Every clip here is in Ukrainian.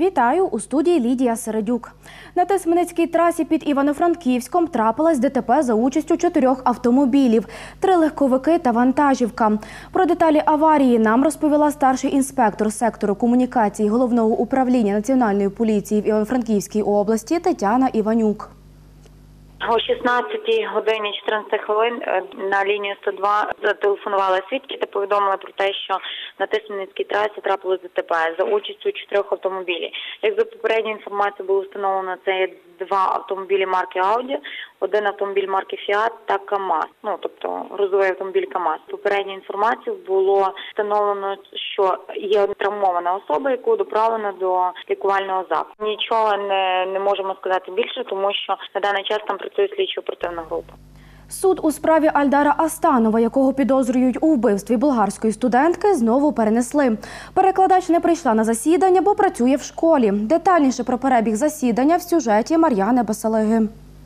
Вітаю! У студії Лідія Середюк. На Тисменецькій трасі під Івано-Франківськом трапилась ДТП за участю 4 автомобілів, 3 легковики та вантажівка. Про деталі аварії нам розповіла старший інспектор сектору комунікації Головного управління Національної поліції в Івано-Франківській області Тетяна Іванюк. О 16 годині 14 хвилин на лінію 102 зателефонували свідки та повідомили про те, що на Тисменецькій трасі трапилось ДТП за участю 4 автомобілів. Як за попередньою інформацією було встановлено, це є 2 автомобілі марки Audi, 1 автомобіль марки Fiat та КАМАЗ, тобто грузовий автомобіль КАМАЗ. Попередньою інформацією було встановлено, що є травмована особа, яку доправлено до лікувального закладу. Нічого не можемо сказати більше, тому що на даний час там працює слідчо-оперативна група. Суд у справі Альдара Астанова, якого підозрюють у вбивстві болгарської студентки, знову перенесли. Перекладач не прийшла на засідання, бо працює в школі. Детальніше про перебіг засідання в сюжеті Мар'яни Басалиги.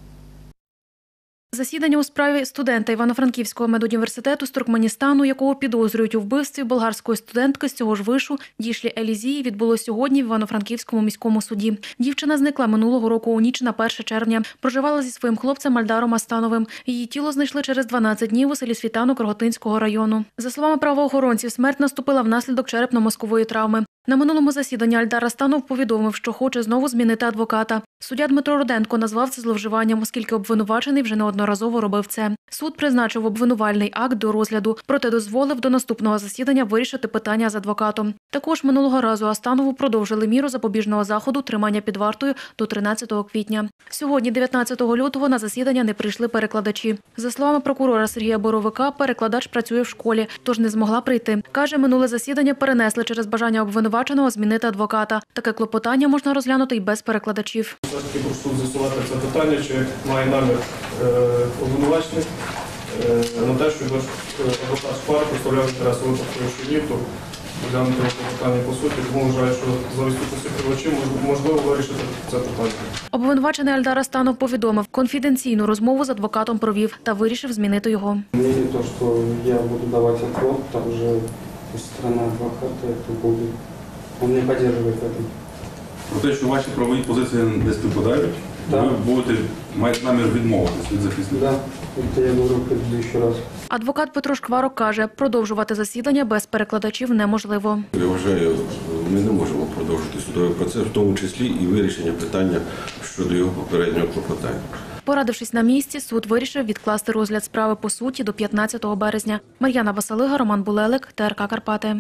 Засідання у справі студента Івано-Франківського медуніверситету з Туркменістану, якого підозрюють у вбивстві болгарської студентки з цього ж вишу Дішлі Елізії, відбулося сьогодні в Івано-Франківському міському суді. Дівчина зникла минулого року у ніч на 1 червня. Проживала зі своїм хлопцем Альдаром Астановим. Її тіло знайшли через 12 днів у селі Світанок Рогатинського району. За словами правоохоронців, смерть наступила внаслідок черепно-мозкової травми. На минулому засіданні Альдар Астанов повідомив, що хоче знову змінити адвоката. Суддя Дмитро Руденко назвав це зловживанням, оскільки обвинувачений вже неодноразово робив це. Суд призначив обвинувальний акт до розгляду, проте дозволив до наступного засідання вирішити питання з адвокатом. Також минулого разу Астанову продовжили міру запобіжного заходу тримання під вартою до 13 квітня. Сьогодні, 19 лютого, на засідання не прийшли перекладачі. За словами прокурора Сергія Боровика, перекладач працює в школі, тож не змогла прийти. Каже, минуле засідання перенесли через бажання обвинуваченого змінити адвоката. Таке клопотання можна розглянути й без перекладачів. Все-таки прошу з'ясувати це питання, чи має намір обвинувачений на те, щоб адвокат Шпар представляв інтереси випадкових суддів, то розглянути питання по суті, тому вважаю, що за відсутності співачів можливо вирішити це питання. Обвинувачений Альдар Астанов повідомив, конфіденційну розмову з адвокатом провів та вирішив змінити його. Не то, що я буду давати відповідь, там вже сторона адвоката буде. Він не підтримує це. Про те, що ваші правові позиції не співпадають, ви маєте намір відмовитися від захисника? Так, це я говорив ще раз. Адвокат Петро Шкварок каже, продовжувати засідання без перекладачів неможливо. Я вважаю, ми не можемо продовжити судовий процес, в тому числі і вирішення питання щодо його попереднього клопотання. Порадившись на місці, суд вирішив відкласти розгляд справи по суті до 15 березня. Мар'яна Басалига, Роман Булелик, ТРК Карпати.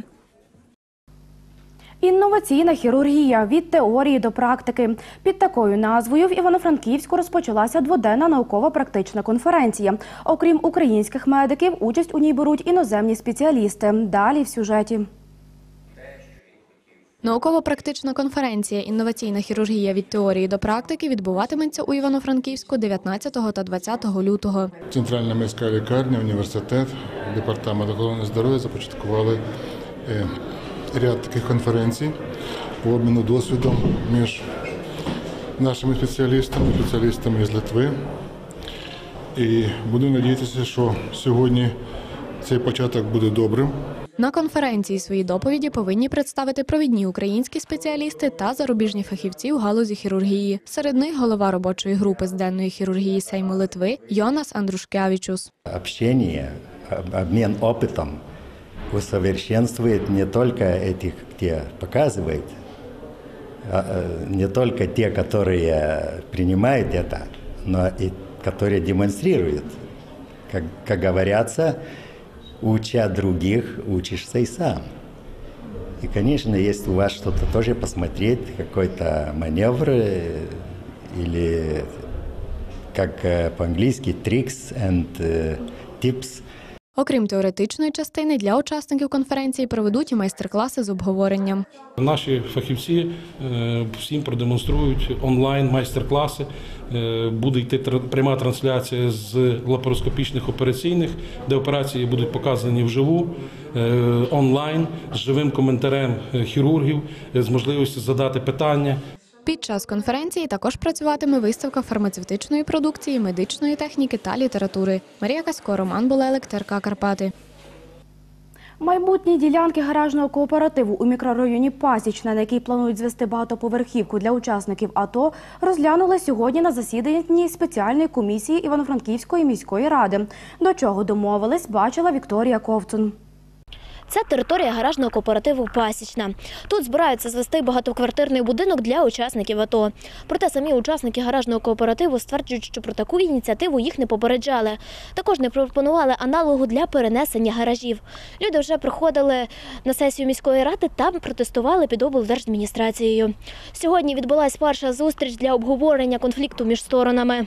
Інноваційна хірургія – від теорії до практики. Під такою назвою в Івано-Франківську розпочалася дводенна науково-практична конференція. Окрім українських медиків, участь у ній беруть іноземні спеціалісти. Далі в сюжеті. Науково-практична конференція «Інноваційна хірургія від теорії до практики» відбуватиметься у Івано-Франківську 19 та 20 лютого. Центральна міська лікарня, університет, департамент охорони здоров'я започаткували ряд таких конференцій по обміну досвідом між нашими спеціалістами з Литви. І будемо сподіватися, що сьогодні цей початок буде добрим. На конференції свої доповіді повинні представити провідні українські спеціалісти та зарубіжні фахівці у галузі хірургії. Серед них голова робочої групи з денної хірургії Сейму Литви Йонас Андрушкевичус. Общение, обмен опытом усовершенствует не только этих, кто показывает, не только те, которые принимают это, но и которые демонстрируют. Как говорится, уча других, учишься и сам. И, конечно, если у вас что-то тоже посмотреть, какой-то маневр или, как по-английски, tricks and tips. Окрім теоретичної частини, для учасників конференції проведуть і майстер-класи з обговоренням. Наші фахівці всім продемонструють онлайн майстер-класи. Буде йти пряма трансляція з лапароскопічних операційних, де операції будуть показані вживу, онлайн, з живим коментарем хірургів, з можливістю задати питання. Під час конференції також працюватиме виставка фармацевтичної продукції, медичної техніки та літератури. Марія Касько, Роман Булелик, ТРК Карпати. Майбутні ділянки гаражного кооперативу у мікрорайоні Пасічна, на який планують звести багатоповерхівку для учасників АТО, розглянули сьогодні на засіданні спеціальної комісії Івано-Франківської міської ради. До чого домовились, бачила Вікторія Ковцун. Це територія гаражного кооперативу «Пасічна». Тут збираються звести багатоквартирний будинок для учасників АТО. Проте самі учасники гаражного кооперативу стверджують, що про таку ініціативу їх не попереджали. Також не пропонували аналогу для перенесення гаражів. Люди вже приходили на сесію міської ради та протестували під облдержадміністрацією. Сьогодні відбулася перша зустріч для обговорення конфлікту між сторонами.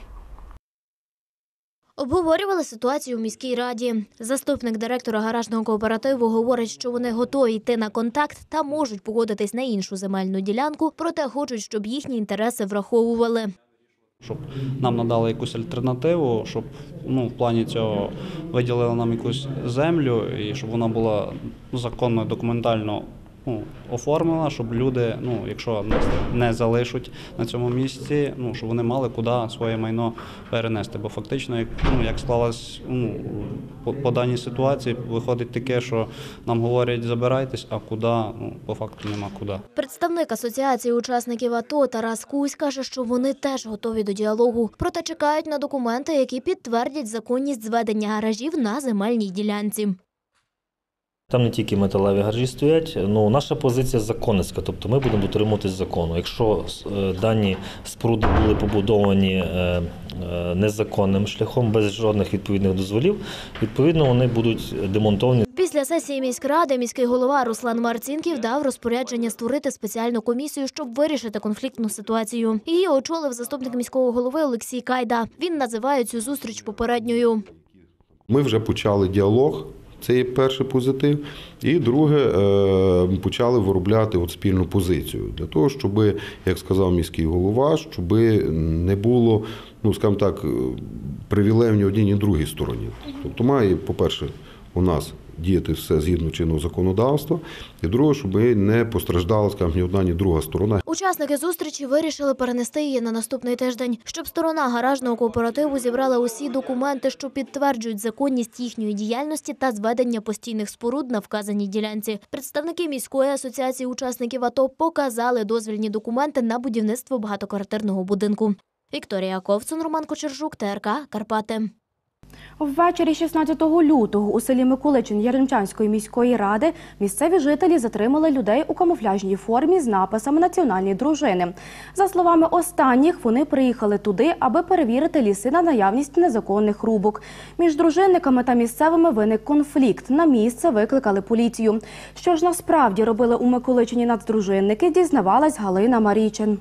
Обговорювали ситуацію в міській раді. Заступник директора гаражного кооперативу говорить, що вони готові йти на контакт та можуть погодитись на іншу земельну ділянку, проте хочуть, щоб їхні інтереси враховували. Щоб нам надали якусь альтернативу, щоб в плані цього виділили нам якусь землю і щоб вона була законно, документально оформлена, щоб люди, якщо не залишать на цьому місці, щоб вони мали куди своє майно перенести. Бо фактично, як склалось по даній ситуації, виходить таке, що нам говорять забирайтесь, а куди, по факту нема куди. Представник асоціації учасників АТО Тарас Кусь каже, що вони теж готові до діалогу, проте чекають на документи, які підтвердять законність зведення гаражів на земельній ділянці. Там не тільки металеві гаражі стоять, наша позиція законницька, тобто ми будемо дотримуватись закону. Якщо дані споруди були побудовані незаконним шляхом, без жодних відповідних дозволів, відповідно вони будуть демонтовані. Після сесії міськради міський голова Руслан Марцінків дав розпорядження створити спеціальну комісію, щоб вирішити конфліктну ситуацію. Її очолив заступник міського голови Олексій Кайда. Він називає цю зустріч попередньою. Ми вже почали діалог. Це є перший позитив. І друге, почали виробляти спільну позицію. Для того, щоб, як сказав міський голова, щоб не було, скажімо так, привілеїв ні одній, ні другій стороні. Тобто має, по-перше, у нас діяти все згідно чинного законодавства, і друге, щоб не постраждала, скажімо, ні одна, ні друга сторона. Учасники зустрічі вирішили перенести її на наступний тиждень, щоб сторона гаражного кооперативу зібрала усі документи, що підтверджують законність їхньої діяльності та зведення постійних споруд на вказаній ділянці. Представники міської асоціації учасників АТО показали дозвільні документи на будівництво багатоквартирного будинку. Вікторія Ковцун, Роман Кочержук, ТРК, Карпати. Ввечері 16 лютого у селі Миколичин Яремчанської міської ради місцеві жителі затримали людей у камуфляжній формі з написами «Національні дружини». За словами останніх, вони приїхали туди, аби перевірити ліси на наявність незаконних рубок. Між дружинниками та місцевими виник конфлікт. На місце викликали поліцію. Що ж насправді робили у Миколичині нацдружинники, дізнавалась Галина Марійчин.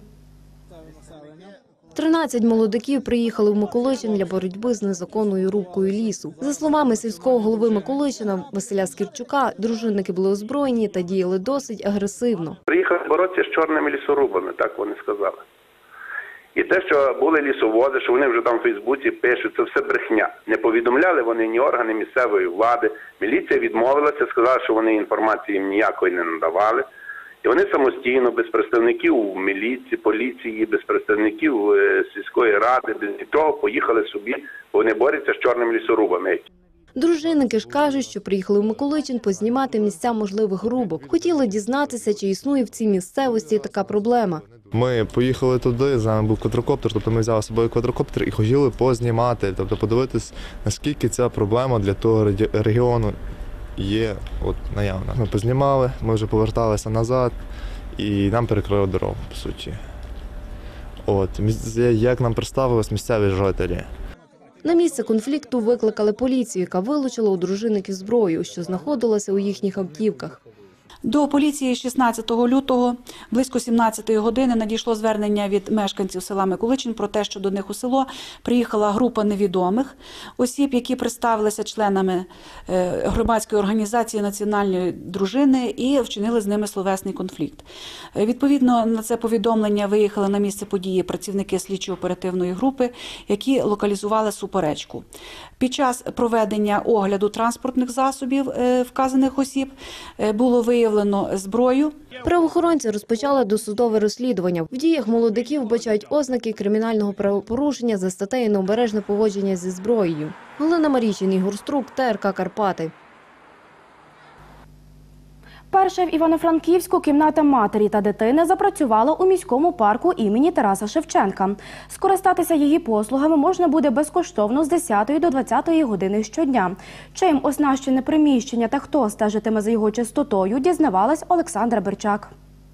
13 молодиків приїхали в Миколичин для боротьби з незаконною рубкою лісу. За словами сільського голови Миколичина Василя Скірчука, дружинники були озброєні та діяли досить агресивно. Приїхали боротися з чорними лісорубами, так вони сказали. І те, що були лісовози, що вони вже там в Фейсбуці пишуть, це все брехня. Не повідомляли вони ні органи місцевої влади. Міліція відмовилася, сказала, що вони інформації їм ніякої не надавали. І вони самостійно, без представників міліції, поліції, без представників сільської ради, без нічого поїхали собі, бо вони борються з чорними лісорубами. Дружинники ж кажуть, що приїхали в Миколичин познімати місця можливих рубок. Хотіли дізнатися, чи існує в цій місцевості така проблема. Ми поїхали туди, з нами був квадрокоптер, тобто ми взяли з собою квадрокоптер і хотіли познімати, тобто подивитись, наскільки ця проблема для того регіону є наявна. Ми познімали, ми вже поверталися назад і нам перекрили дорогу, по суті. Як нам представились місцеві жителі. На місце конфлікту викликали поліцію, яка вилучила у дружинників зброю, що знаходилася у їхніх автівках. До поліції 16 лютого близько 17-ї години надійшло звернення від мешканців села Миколичин про те, що до них у село приїхала група невідомих осіб, які представилися членами громадської організації «Національні дружини» і вчинили з ними словесний конфлікт. Відповідно на це повідомлення виїхали на місце події працівники слідчо-оперативної групи, які локалізували суперечку. Під час проведення огляду транспортних засобів вказаних осіб було виявлено зброю. Правоохоронці розпочали досудове розслідування. В діях молодиків вбачають ознаки кримінального правопорушення за статтею «Необережне поводження зі зброєю». Галина Марійчин, Ігор Струк, ТРК Карпати. Вперше в Івано-Франківську кімната матері та дитини запрацювала у міському парку імені Тараса Шевченка. Скористатися її послугами можна буде безкоштовно з 10 до 20 години щодня. Чим оснащене приміщення та хто стежитиме за його чистотою, дізнавалась Олександра Берчак.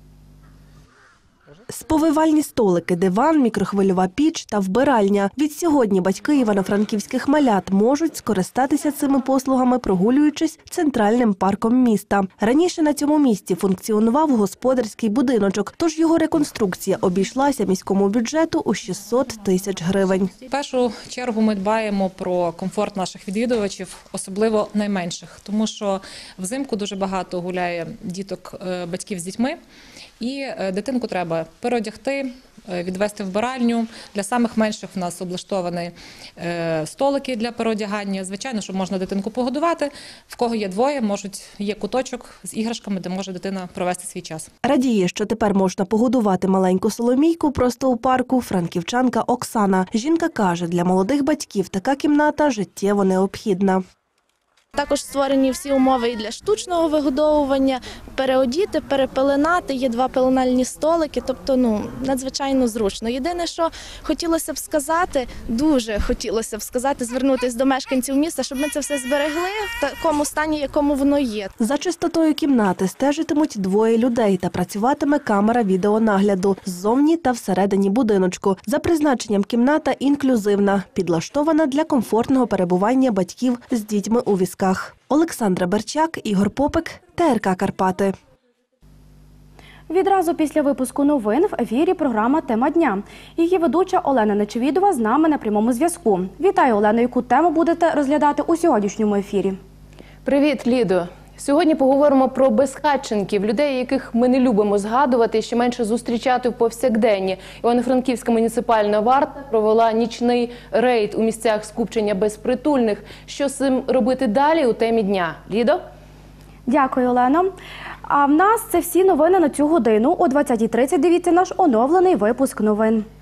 Сповивальні столики, диван, мікрохвильова піч та вбиральня. Відсьогодні батьки івано-франківських малят можуть скористатися цими послугами, прогулюючись центральним парком міста. Раніше на цьому місці функціонував господарський будиночок, тож його реконструкція обійшлася міському бюджету у 600 тисяч гривень. В першу чергу ми дбаємо про комфорт наших відвідувачів, особливо найменших, тому що взимку дуже багато гуляє діток, батьків з дітьми. І дитинку треба переодягти, відвести в вбиральню. Для самих менших в нас облаштовані столики для переодягання. Звичайно, що можна дитинку погодувати. В кого є двоє, є куточок з іграшками, де може дитина провести свій час. Радіє, що тепер можна погодувати маленьку Соломійку просто у парку, франківчанка Оксана. Жінка каже, для молодих батьків така кімната життєво необхідна. Також створені всі умови і для штучного вигодовування, переодіти, перепеленати, є 2 пеленальні столики, тобто надзвичайно зручно. Єдине, що хотілося б сказати, дуже хотілося б сказати, звернутися до мешканців міста, щоб ми це все зберегли в такому стані, якому воно є. За чистотою кімнати стежитимуть 2 людей та працюватиме камера відеонагляду ззовні та всередині будиночку. За призначенням кімната інклюзивна, підлаштована для комфортного перебування батьків з дітьми у візках. Олександра Берчак, Ігор Попик, ТРК Карпати. Відразу після випуску новин в ефірі програма «Тема дня». Її ведуча Олена Нечевідова з нами на прямому зв'язку. Вітаю, Олено. Яку тему будете розглядати у сьогоднішньому ефірі? Привіт, Лідо. Сьогодні поговоримо про безхатченків, людей, яких ми не любимо згадувати і ще менше зустрічати в повсякденні. Івано-Франківська муніципальна варта провела нічний рейд у місцях скупчення безпритульних. Що з цим робити далі у темі дня? Лідо? Дякую, Олено. А в нас це всі новини на цю годину. О 20:30 дивіться наш оновлений випуск новин.